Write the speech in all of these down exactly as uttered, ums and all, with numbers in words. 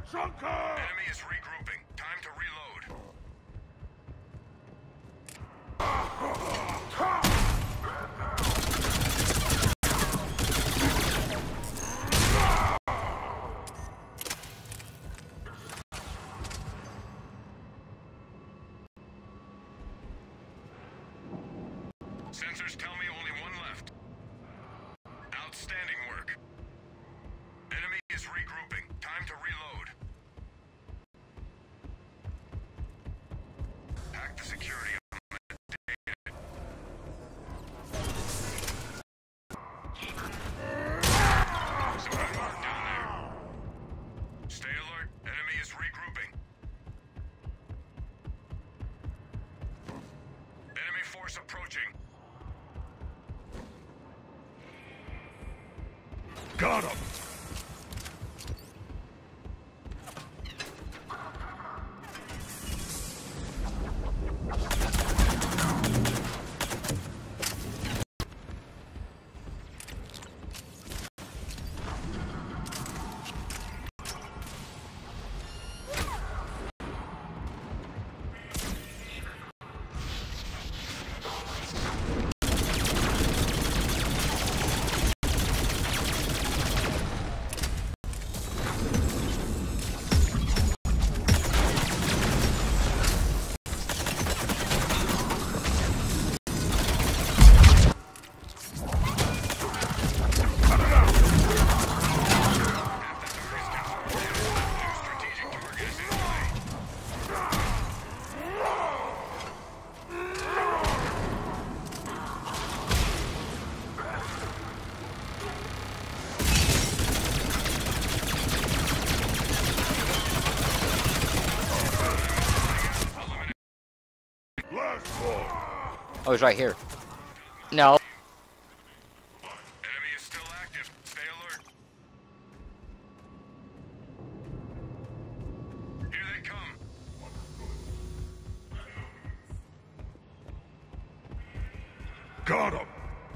Enemy is regrouping. Time to reload. Sensors tell me only one left. Outstanding work. Enemy is regrouping. Time to reload. Hack the security on that data. Someone marked down there. Stay alert. Enemy is regrouping. Enemy force approaching. Got him! Oh, he's right here. No. Enemy is still active. Stay alert. Here they come. Got him!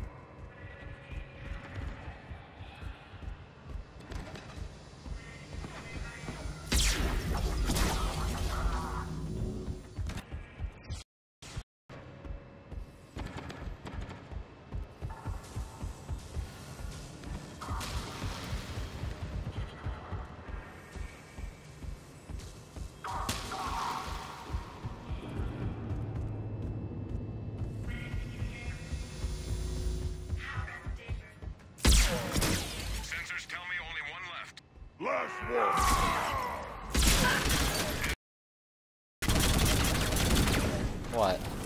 Sensors tell me only one left. Last one! What?